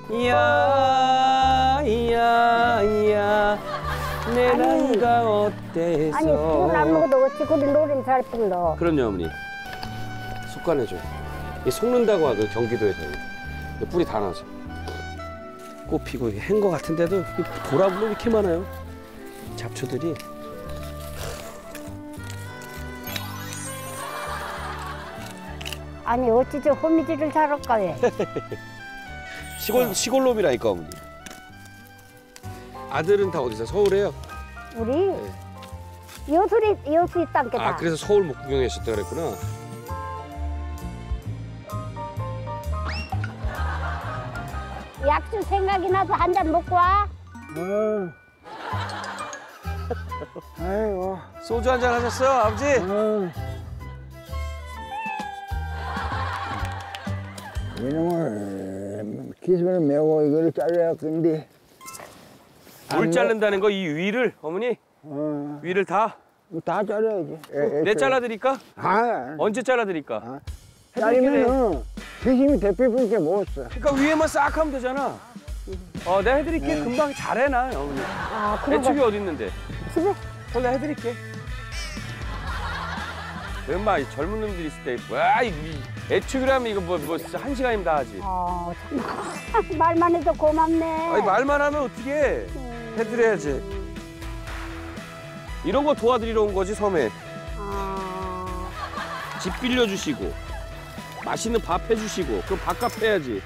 이야 이야 이야 내 나이가 어때서. 아니 술을 안 먹어도 어찌 그리 노래를 잘 불러. 그럼요 어머니. 속간해줘. 이 속는다고 하고 경기도에서 뿌리 다 나서 꽃 피고 한 거 같은데도 보라불로 이렇게 많아요. 잡초들이. 아니 어찌 저 호미질을 잘할까 왜? 시골 놈이라니까 어머니. 아들은 다 어디서 서울에요? 우리 네. 여수 있단 게다. 아 그래서 서울 못 구경하셨다 그랬구나. 약주 생각이 나서 한 잔 먹고 와. 아이고. 소주 한 잔 하셨어요 아버지? 이놈을 기습을 메고 이거를 잘라야 건데. 뭘 자른다는 거 이 위를 어머니? 위를 다? 다 잘라야지. 내 잘라드릴까? 아, 언제 잘라드릴까? 자르면은 기심이 대피분께 못 써. 그러니까 위에만 싹 하면 되잖아. 내가 해드릴게. 금방 잘해놔 어머니. 아, 그런 애축이 거 어디 있는데? 집에. 내가 해드릴게. 웬마 이 젊은 놈들이 있을 때 와 이 애축이라면 이거 뭐 1시간이면 다 하지. 참, 말만 해도 고맙네. 아니 말만 하면 어떻게 해. 해드려야지. 이런 거 도와드리러 온 거지 섬에. 집 빌려주시고 맛있는 밥 해주시고 그럼 밥값 해야지.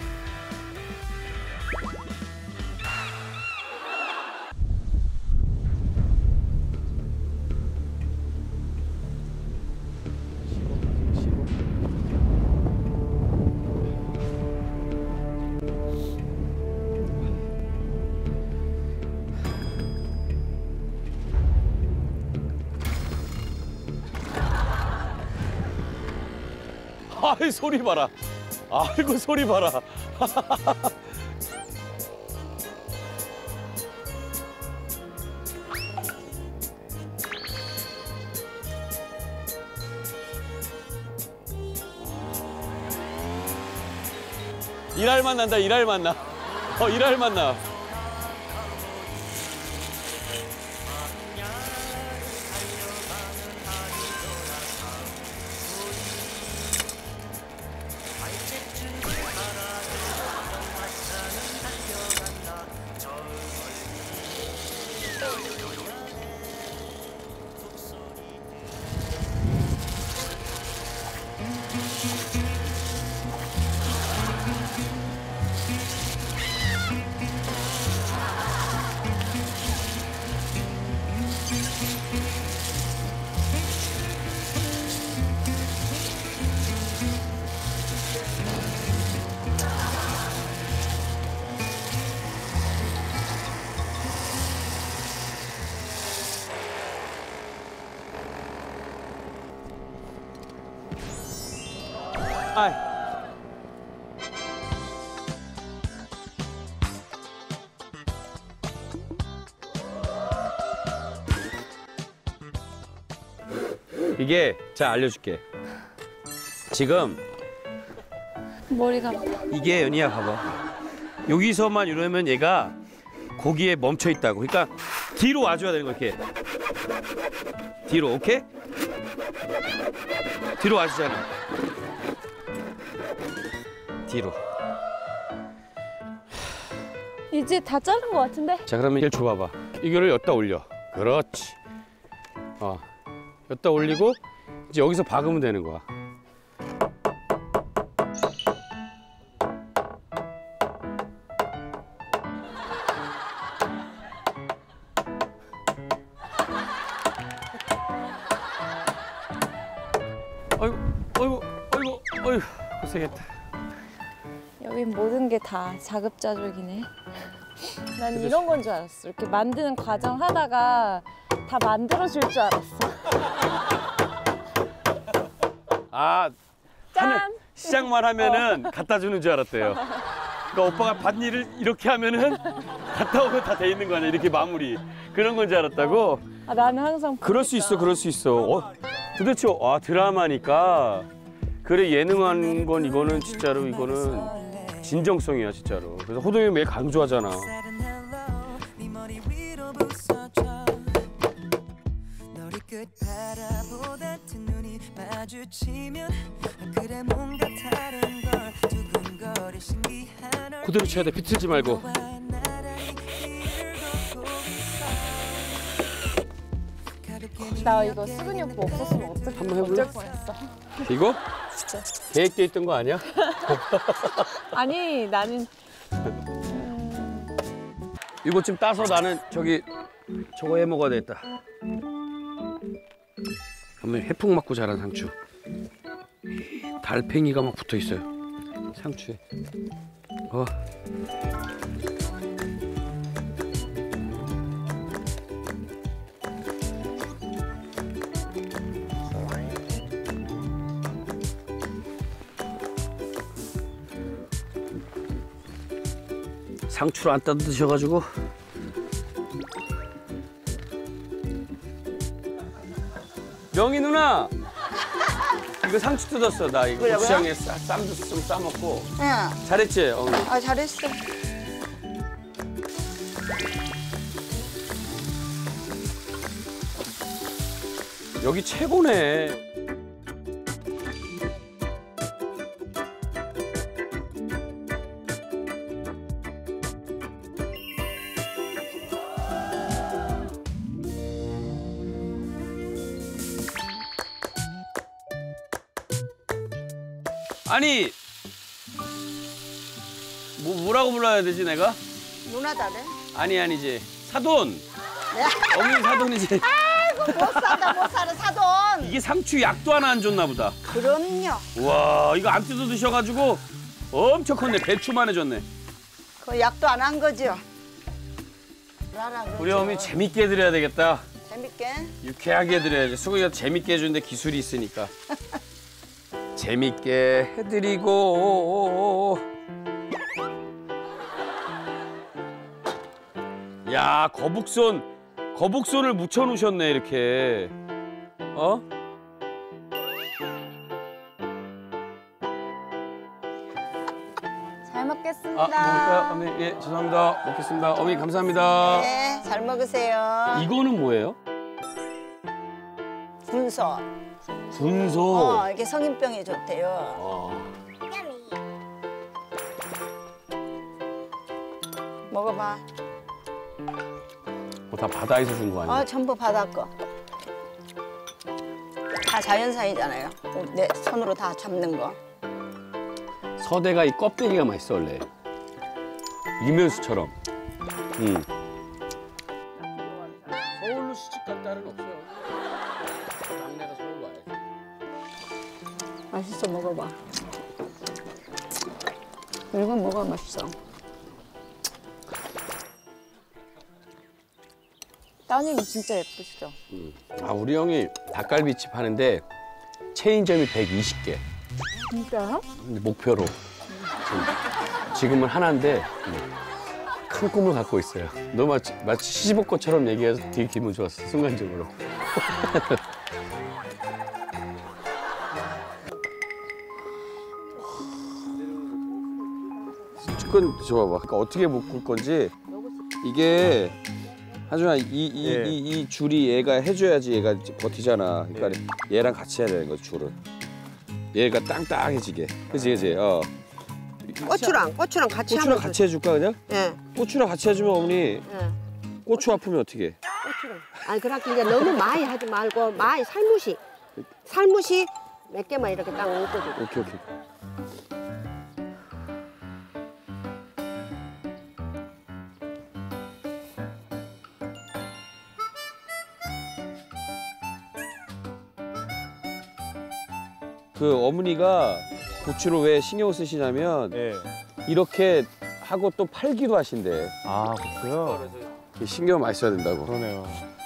아이 소리 봐라. 아이고 소리 봐라. 일할 맛 난다. 일할 맛 나. 일할 맛 나. 아이. 이게 자 알려줄게. 지금 머리가 이게 연희야 봐봐. 여기서만 이러면 얘가 거기에 멈춰 있다고. 그러니까 뒤로 와줘야 되는 거 이렇게. 뒤로 오케이? 뒤로 와주잖아. 뒤로. 이제 다 자른 것 같은데? 자 그러면 이걸 줘봐봐. 이거를 여기다 올려. 그렇지. 여기다 올리고 이제 여기서 박으면 되는 거야. 아이고 고생했다. 여긴 모든 게 다 자급자족이네. 난 이런 건 줄 알았어. 이렇게 만드는 과정 하다가 다 만들어줄 줄 알았어. 아, 짠! 시작만 하면은 갖다 주는 줄 알았대요. 그러니까 오빠가 밭일을 이렇게 하면은 갔다 오면 다 돼 있는 거 아니야. 이렇게 마무리. 그런 건 줄 알았다고? 아, 나는 항상 그럴 수 있어, 그럴 수 있어. 도대체 드라마니까. 그래 예능한 건 이거는 진짜로 이거는 진정성이야 진짜로. 그래서 호동이 매일 강조하잖아. 그대로 쳐야 돼. 비틀지 말고. 나 이거 수근이 오빠 없었으면 한번 해볼래? 어쩔 뻔했어. 이거? 계획돼 있던 거 아니야? 아니 나는 이거 좀 따서 나는 저거 해 먹어야 되겠다. 한번 해풍 맞고 자란 상추. 달팽이가 막 붙어 있어요. 상추에. 상추를 안 따 드셔가지고. 명희 누나, 이거 상추 뜯었어. 나 이거 뭐라고요? 고추장에 쌈도 좀 싸먹고. 응. 잘했지, 어머니? 아, 잘했어. 여기 최고네. 아니, 뭐라고 불러야 되지 내가? 누나다래. 아니지. 사돈. 네? 어머니 사돈이지. 아이고, 못 산다, 못 살아, 사돈. 이게 상추 약도 하나 안 줬나 보다. 그럼요. 와, 이거 안 뜯어 드셔가지고 엄청 컸네. 배추만 해줬네. 그 약도 안 한 거죠. 나라 우리 어머니 재밌게 해드려야 되겠다. 재밌게. 유쾌하게 해드려야지. 수근이가 재밌게 해주는데 기술이 있으니까. 재밌게 해드리고. 야, 거북손을 묻혀놓으셨네 이렇게. 어? 잘 먹겠습니다. 먹을까요? 어머니, 예, 죄송합니다. 먹겠습니다. 어머니, 감사합니다. 네, 잘 먹으세요. 이거는 뭐예요? 군소. 군소. 이게 성인병에 좋대요. 먹어봐. 다 바다에서 준 거 아니야? 전부 바다 거. 다 자연산이잖아요. 내 손으로 다 잡는 거. 서대가 이 껍데기가 맛있어 원래. 이면수처럼. 서울로 시집갈 딸은 없어요. 막내가 서울로 와야지. 맛있어, 먹어봐. 이건 뭐가 맛있어? 따님이 진짜 예쁘시죠? 우리 형이 닭갈비집 하는데 체인점이 120개. 진짜요? 목표로. 지금은 하나인데 큰 꿈을 갖고 있어요. 너 마치 시집 올 것처럼 얘기해서 되게 기분 좋았어, 순간적으로. 치킨 줘봐봐. 그러니까 어떻게 묶을 건지. 이게 하준아, 이 줄이 얘가 해줘야지 얘가 버티잖아. 그러니까 얘랑 같이 해야 되는 거지, 줄을. 얘가 땅땅해지게. 그지? 고추랑 같이 고추랑 하면 같이 해줄까 그냥? 예, 고추랑 같이 해주면 어머니 예. 고추 아프면 어떻게 해? 고추랑. 아니 그렇게 이제 너무 많이 하지 말고 많이 살무시 몇 개만 이렇게 딱 얹어주고. 오케이. 그 어머니가 고추를 왜 신경 쓰시냐면 이렇게 하고 또 팔기도 하신대. 아, 그래요? 신경 많이 써야 된다고. 그러네요.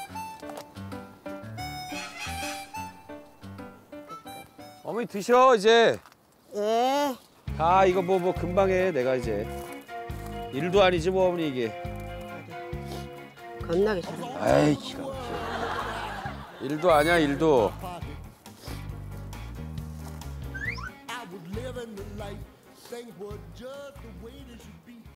어머니 드셔 이제. 예. 다 이거 뭐 금방 해 내가 이제. 일도 아니지 뭐 어머니 이게. 겁나게 잘해. 아이 기가 막혀. 일도 아니야 일도. Things were just the way they should be.